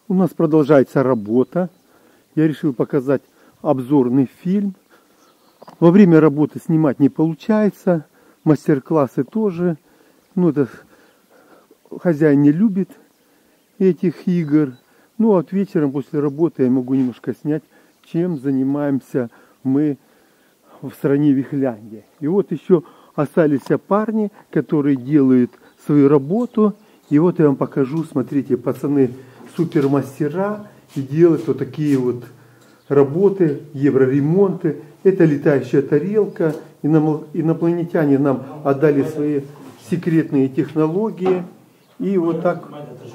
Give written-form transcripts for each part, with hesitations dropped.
У нас продолжается работа. Я решил показать обзорный фильм. Во время работы снимать не получается. Мастер-классы тоже. Ну, это хозяин не любит этих игр. Ну, а вот вечером после работы я могу немножко снять, чем занимаемся мы в стране Вихляндия. И вот еще остались парни, которые делают свою работу. И вот я вам покажу, смотрите, пацаны супермастера и делают вот такие вот работы, евроремонты. Это летающая тарелка. Инопланетяне нам отдали свои секретные технологии. И вот так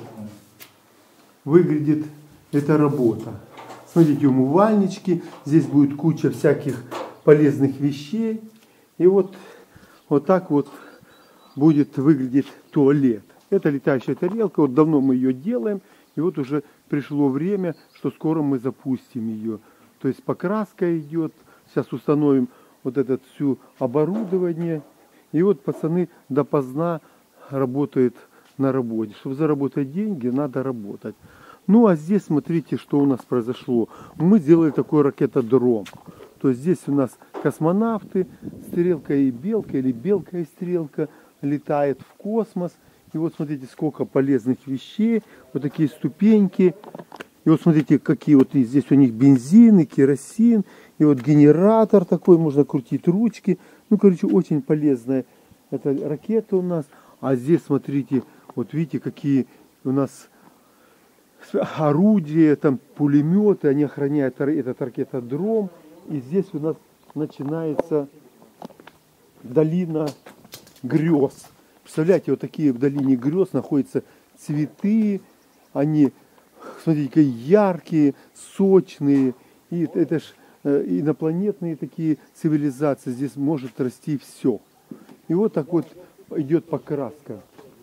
выглядит эта работа. Смотрите, умывальнички. Здесь будет куча всяких полезных вещей. И вот так вот будет выглядеть туалет. Это летающая тарелка. Вот давно мы ее делаем. И вот уже пришло время, что скоро мы запустим ее. То есть покраска идет. Сейчас установим вот это все оборудование. И вот пацаны допоздна работают на работе. Чтобы заработать деньги, надо работать. Ну а здесь смотрите, что у нас произошло. Мы сделали такой ракетодром. То есть здесь у нас космонавты, стрелка и белка, или белка и стрелка летает в космос. И вот смотрите, сколько полезных вещей. Вот такие ступеньки. И вот смотрите, какие вот здесь у них бензин и керосин. И вот генератор такой, можно крутить ручки. Ну, короче, очень полезная эта ракета у нас. А здесь, смотрите, вот видите, какие у нас орудия, там пулеметы. Они охраняют этот ракетодром. И здесь у нас начинается долина грез. Представляете, вот такие в долине грез находятся цветы. Они, смотрите, какие яркие, сочные. И это ж инопланетные такие цивилизации. Здесь может расти все. И вот так вот идет покраска.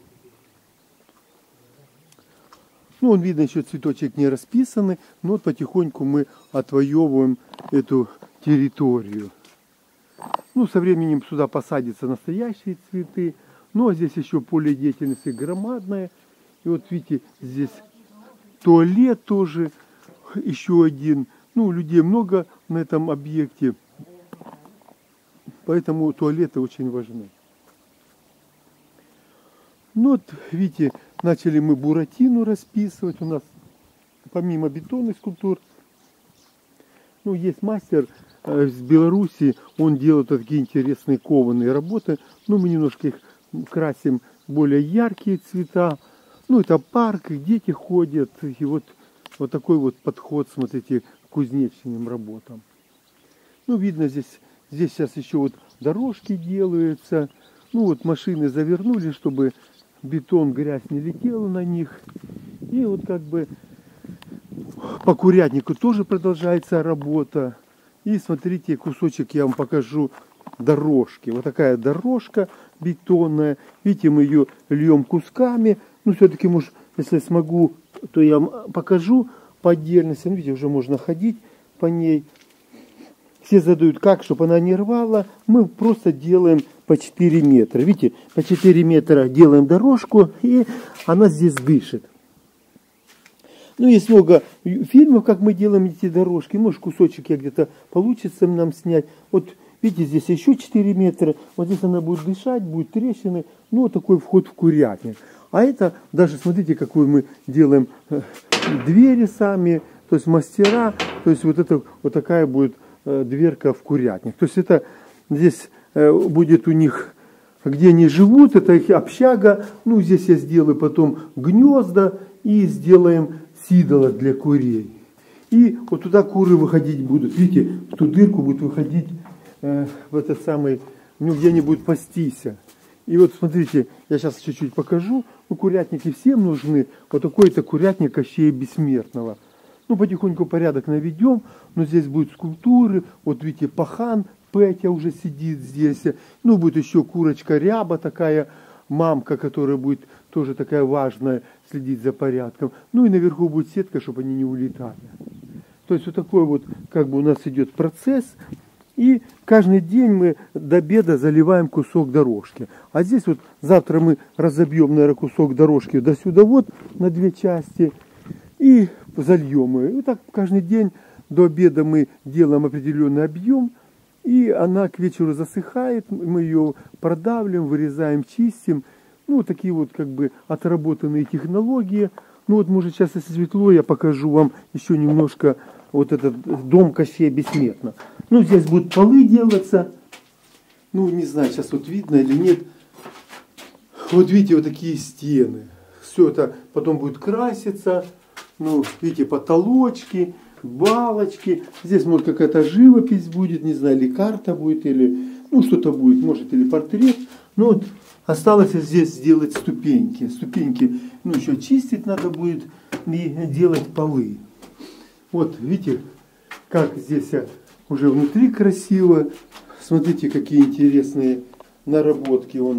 Ну, он видно, еще цветочек не расписанный, но вот потихоньку мы отвоевываем эту территорию. Ну, со временем сюда посадятся настоящие цветы. Ну, а здесь еще поле деятельности громадное. И вот видите, здесь туалет тоже, еще один. Ну, людей много на этом объекте, поэтому туалеты очень важны. Ну, вот видите, начали мы буратино расписывать. У нас помимо бетонных скульптур, ну, есть мастер из Беларуси, он делает такие интересные кованые работы. Ну, мы немножко их красим более яркие цвета. Ну, это парк, дети ходят. И вот такой вот подход, смотрите, к кузнечным работам. Ну, видно, здесь сейчас еще вот дорожки делаются. Ну, вот машины завернули, чтобы бетон, грязь не летела на них. И вот как бы по курятнику тоже продолжается работа. И смотрите, кусочек я вам покажу дорожки. Вот такая дорожка бетонная. Видите, мы ее льем кусками. Ну, все-таки, может, если смогу, то я вам покажу по отдельности. Видите, уже можно ходить по ней. Все задают, как, чтобы она не рвала. Мы просто делаем по 4 метра. Видите, по 4 метра делаем дорожку, и она здесь дышит. Ну, есть много фильмов, как мы делаем эти дорожки. Может, кусочек я где-то получится нам снять. Вот, видите, здесь еще 4 метра. Вот здесь она будет дышать, будет трещины. Ну, вот такой вход в курятник. А это, даже смотрите, какую мы делаем двери сами, то есть мастера. То есть вот это вот такая будет дверка в курятник. То есть это здесь будет у них, где они живут, это их общага. Ну, здесь я сделаю потом гнезда и сделаем сидола для курей. И вот туда куры выходить будут. Видите, в ту дырку будут выходить в этот самый, ну, где они будут пастись. И вот смотрите, я сейчас чуть-чуть покажу. Ну, курятники всем нужны. Вот такой-то курятник Кощея Бессмертного. Ну, потихоньку порядок наведем. Но здесь будут скульптуры. Вот видите, пахан Петя уже сидит здесь. Ну, будет еще курочка Ряба, такая мамка, которая будет тоже такая важная, следить за порядком. Ну, и наверху будет сетка, чтобы они не улетали. То есть вот такой вот, как бы у нас идет процесс. И каждый день мы до обеда заливаем кусок дорожки. А здесь вот завтра мы разобьем, наверное, кусок дорожки до сюда вот на 2 части. И и зальем ее. И так каждый день до обеда мы делаем определенный объем, и она к вечеру засыхает, мы ее продавливаем, вырезаем, чистим. Ну, такие вот как бы отработанные технологии. Ну вот, может, сейчас, если светло, я покажу вам еще немножко вот этот дом Кощея Бессмертного. Ну, здесь будут полы делаться. Ну, не знаю, сейчас вот видно или нет. Вот видите, вот такие стены. Все это потом будет краситься. Ну, видите, потолочки, балочки. Здесь, может, какая-то живопись будет, не знаю, или карта будет, или, ну, что-то будет, может, или портрет. Ну, вот осталось здесь сделать ступеньки. Ступеньки, ну, еще чистить надо будет и делать полы. Вот, видите, как здесь уже внутри красиво. Смотрите, какие интересные наработки. Он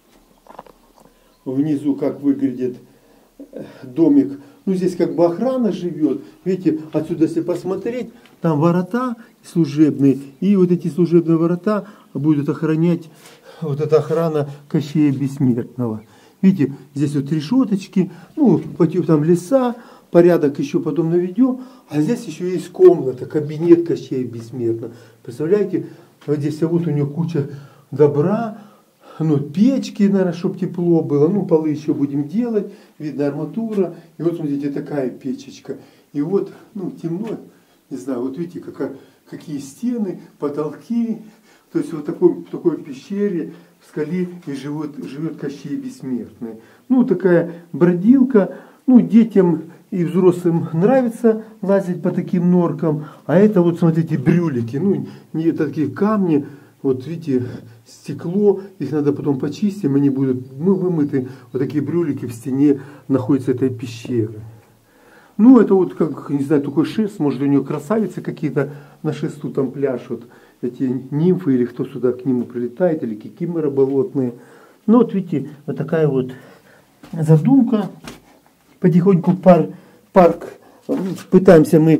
внизу как выглядит домик. Ну, здесь как бы охрана живет. Видите, отсюда, если посмотреть, там ворота служебные. И вот эти служебные ворота будут охранять вот эта охрана Кощея Бессмертного. Видите, здесь вот решеточки, ну, там леса, порядок еще потом наведем. А здесь еще есть комната, кабинет Кощея Бессмертного. Представляете, вот здесь вот у него куча добра. Ну, печки, наверное, чтобы тепло было. Ну, полы еще будем делать. Видно, арматура. И вот, смотрите, такая печечка. И вот, ну, темно. Не знаю, вот видите, какие стены, потолки. То есть, вот в такой пещере, в скале и живет Кощей Бессмертный. Ну, такая бродилка. Ну, детям и взрослым нравится лазить по таким норкам. А это вот, смотрите, брюлики. Ну, не такие камни. Вот видите, стекло, их надо потом почистить, они будут вымыты. Вот такие брюлики в стене находятся этой пещеры. Ну, это вот как, не знаю, такой шест, может, у него красавицы какие-то на шесту там пляшут. Эти нимфы или кто сюда к нему прилетает, или кикиморы болотные. Ну, вот видите, вот такая вот задумка. Потихоньку парк пытаемся мы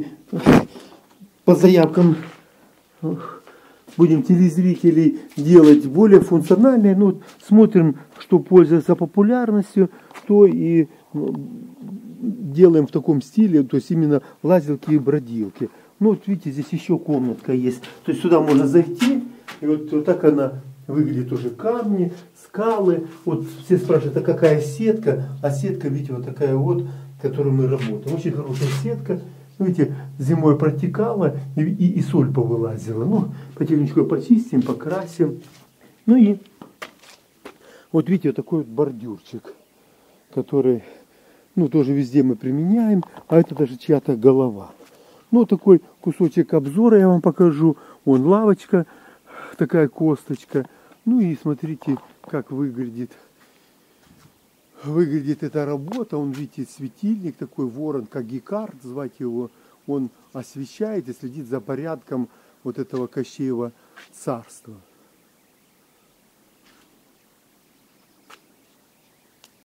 по заявкам будем телезрителей делать более функциональные. Ну, вот смотрим, что пользуется популярностью, то и делаем в таком стиле, то есть именно лазилки и бродилки. Ну, вот видите, здесь еще комнатка есть. То есть сюда можно зайти, и вот так она выглядит уже камни, скалы. Вот все спрашивают, а какая сетка? А сетка, видите, вот такая вот, которой мы работаем. Очень хорошая сетка. Видите, зимой протекала и соль повылазила. Ну, потихонечку почистим, покрасим. Ну и вот видите, вот такой вот бордюрчик, который, ну, тоже везде мы применяем. А это даже чья-то голова. Ну, такой кусочек обзора я вам покажу. Вон лавочка, такая косточка. Ну и смотрите, как выглядит эта работа. Он, видите, светильник такой, ворон, как Гекард, звать его. Он освещает и следит за порядком вот этого Кощеева царства.